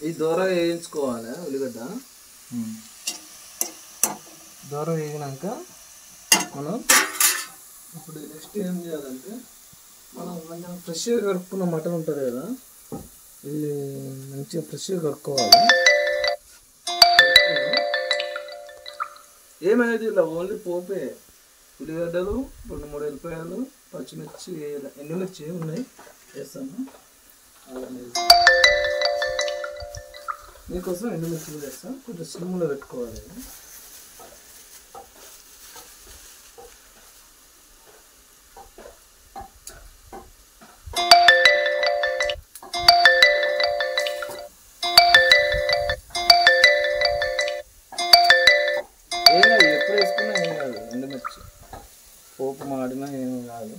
ఈ దూరం వేయించుకోవాలి ఉల్లిగడ్డ. దూరం వేగినాక మనం ఇప్పుడు నెక్స్ట్ ఏం చేయాలంటే మనం కొంచెం ఫ్రెష్గా కడుక్కున్న మటన్ ఉంటుంది కదా, ఇది మంచిగా ఫ్రెష్గా కడుక్కోవాలి. ఏమనేది ఇలా ఓన్లీ పోపే, ఉల్లిగడ్డలు 2-3 ఎల్లిపాయలు, పచ్చిమిర్చి, ఎండుమిర్చి ఉన్నాయి వేస్తాను. మీకోసం ఎండుమిర్చి కూడా వేస్తాను. కొంచెం సిమ్లో పెట్టుకోవాలి. ఎప్పుడు వేసుకున్నా ఏం కాదు, ఎండుమిర్చి పోపు మాడినా ఏం కాదు.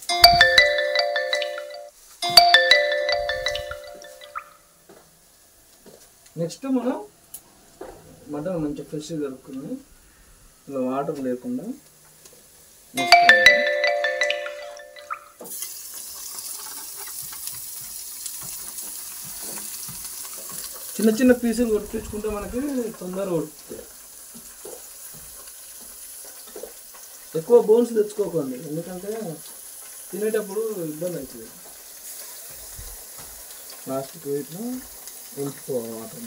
నెక్స్ట్ మనం మటన్ మంచిగా ఫ్రెష్గా కలుపుకుని ఇలా వాటర్ లేకుండా చిన్న చిన్న పీసులు కొట్టించుకుంటే మనకి తొందరగా కొడుతుంది. ఎక్కువ బోన్స్ తెచ్చుకోకండి, ఎందుకంటే తినేటప్పుడు ఇబ్బంది అవుతుంది. లాస్ట్కి ఇట్లా వేయించుకోవాలి వాటర్.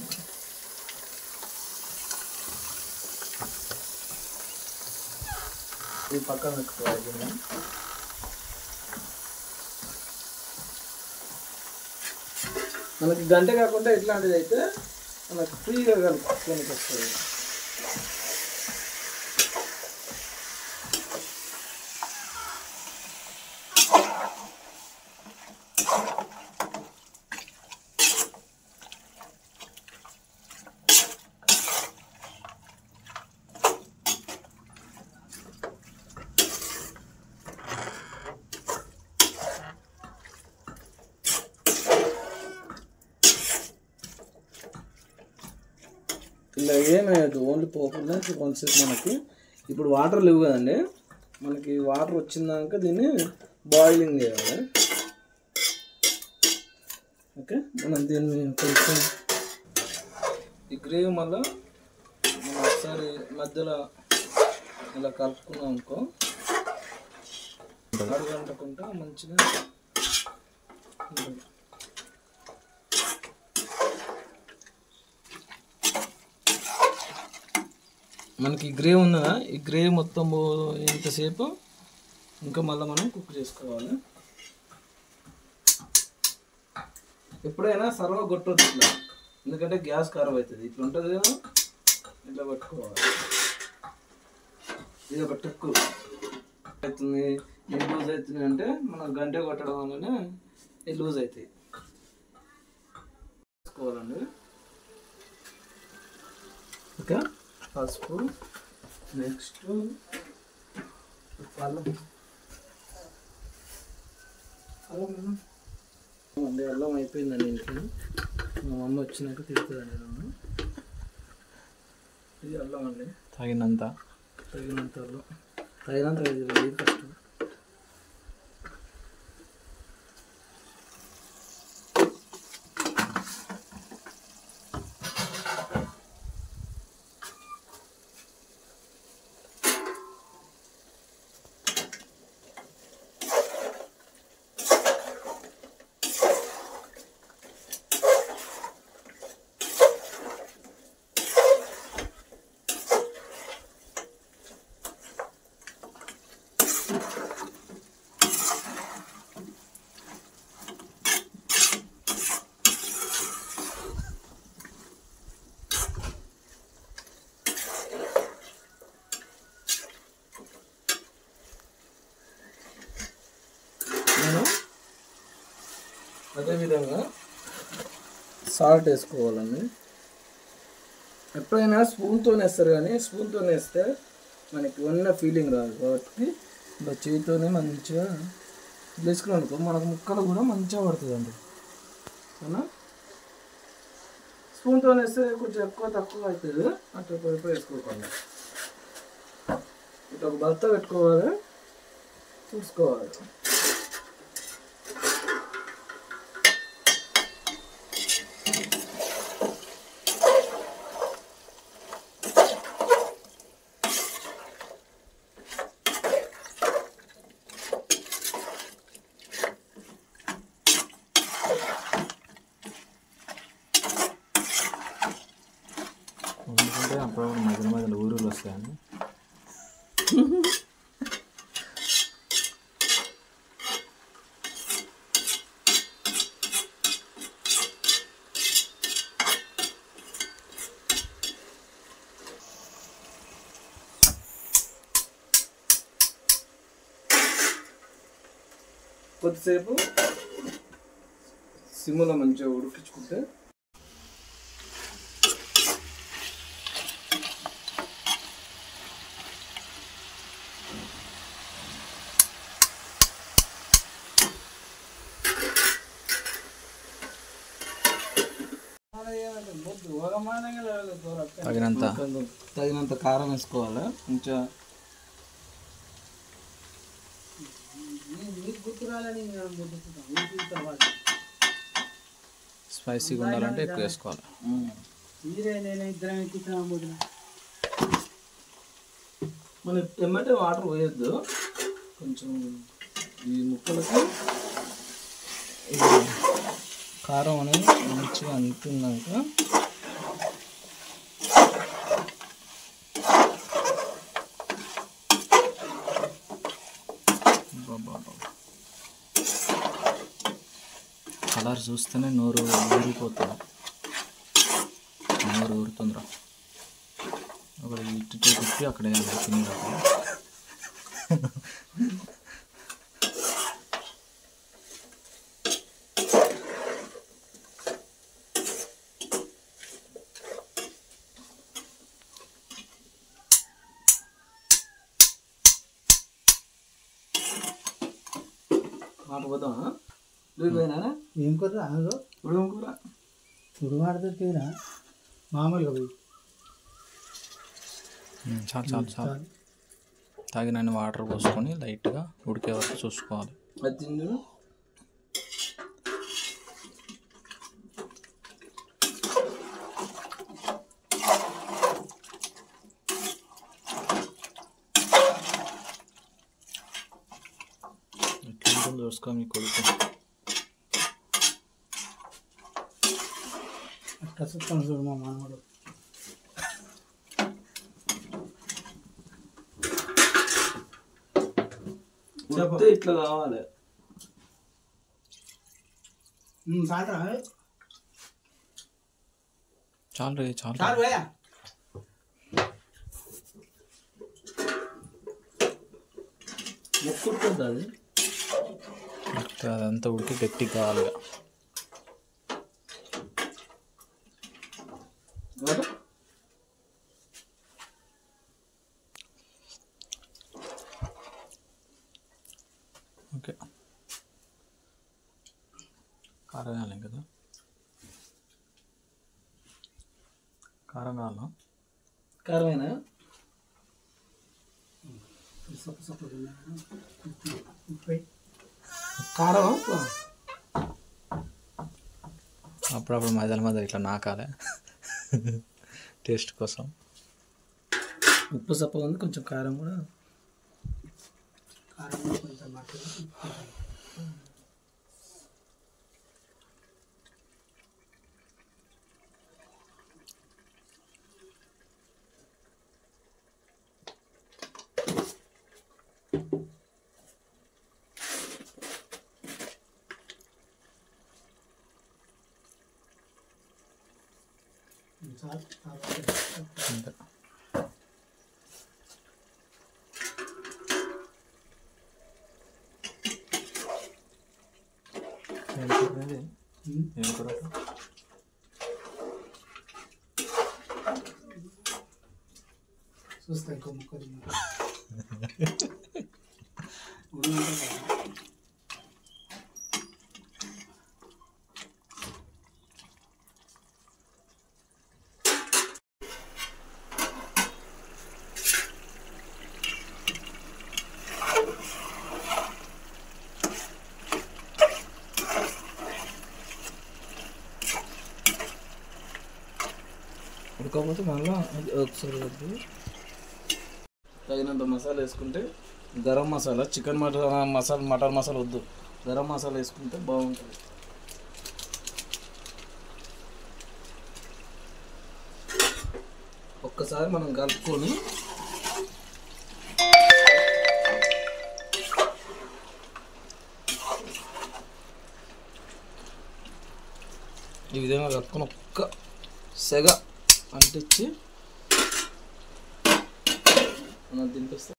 ఇది పక్కన పెట్టుకోవాలి. మనకి గంట కాకుండా ఇట్లాంటిది అయితే మనకు ఫ్రీగా కలుపుకోనికి వస్తుంది. ఇలా ఏమయ్యదు, ఓన్లీ పోకుండా కొంచెంసేపు మనకి ఇప్పుడు వాటర్ లేవు కదండి, మనకి వాటర్ వచ్చిందాక దీన్ని బాయిలింగ్ చేయాలి. ఓకే, మనం దీన్ని కొంచెం ఈ గ్రేవీ మళ్ళీ మనం ఒకసారి మధ్యలో ఇలా కలుపుకున్నాం అనుకో, అడుగంటకుండా మంచిగా ఉంటుంది. మనకి గ్రేవీ ఉన్నదా, ఈ గ్రేవీ మొత్తం ఇంతసేపు ఇంకా మళ్ళీ మనం కుక్ చేసుకోవాలి. ఎప్పుడైనా సర్వ కొట్టొద్దు ఇట్లా, ఎందుకంటే గ్యాస్ ఖరాబ్ అవుతుంది. ఇట్లా ఉంటుంది కదా, ఇట్లా పట్టుకోవాలి. ఇది ఒక ట్రిక్ అవుతుంది. ఇది లూజ్ అవుతుంది అంటే మనం గంట కొట్టడం వల్లనే ఇది లూజ్ అవుతాయి. తీసుకోవాలండి. ఓకే, పసుపు, నెక్స్ట్ అల్లం. అండి అల్లం అయిపోయిందండి. ఇంట్లో మా మమ్మీ వచ్చినాక తిరుగుతుందండి నన్ను. ఇది అల్లం అండి, తగినంత అల్లం, తగినంత వేయాలి ఫస్ట్. అదేవిధంగా సాల్ట్ వేసుకోవాలండి. ఎప్పుడైనా స్పూన్తో వేస్తారు, కానీ స్పూన్తో వేస్తే మనకి ఉన్న ఫీలింగ్ రాదు. కాబట్టి ఇలా చేతితోనే మంచిగా వేసుకుని అనుకో, మనకు ముక్కలు కూడా మంచిగా పడుతుందండి. అవునా, స్పూన్తో వేస్తే కొంచెం ఎక్కువ తక్కువ అవుతుంది. అట్లా పొడి వేసుకోకుండా ఇట్లా ఒక బలత పెట్టుకోవాలి, చూసుకోవాలి. కొద్దిసేపు సిమ్లో మంచిగా ఉడికించుకుంటే తగినంత కారం వేసుకోవాలి. కొంచెం స్పైసీగా ఉండాలంటే ఎక్కువ వేసుకోవాలి. మన టమాటో వాటర్ పోయొద్దు. కొంచెం ఈ ముక్కలకి కారం అనేది మంచిగా అంటున్నాక కలర్ చూస్తేనే నోరు ఊరిపోతుంది. నోరు ఊరుతుందిరా. ఒకటి ఇటు తిప్పి అక్కడ తిని మాట పోదామా? ఏం కూర? ఉడమ కూర. ఉడమాడుతుందిరా మామూలుగా పోయి. చాలు చాలు చాలు. తాగినన్ని వాటర్ పోసుకొని లైట్గా ఉడికే వరకు చూసుకోవాలి. అది తిండు. ఎట్లా చూసుకో మీ కొడుకు. కసుస్తాను చూడు మా మానవుడు. చెప్తే ఇట్లా కావాలి. చాలు రే చాలు. ముక్కుడుతుంది అది. అదంతా ఉడికి గట్టిగా కావాలి. ఓకే, కారం కాలేం కదా? కారం కావాలా? కారమేనా? కారం అప్పుడప్పుడు మధ్య ఇట్లా నాకాలే టేస్ట్ కోసం. ఉప్పు సప్పగా ఉంది, కొంచెం కారం కూడా. ఏం కూర? చూస్తా ఇంకో ముక్కలు. ఉడకపోతే మళ్ళీ ఒకసారి తగినంత మసాలా వేసుకుంటే, గరం మసాలా, చికెన్ మసాలా, మటన్ మసాలా వద్దు, గరం మసాలా వేసుకుంటే బాగుంటుంది. ఒక్కసారి మనం కలుపుకొని ఈ విధంగా కలుపుకొని ఒక్క సెగ అంటించి మనం దింపేస్తాం.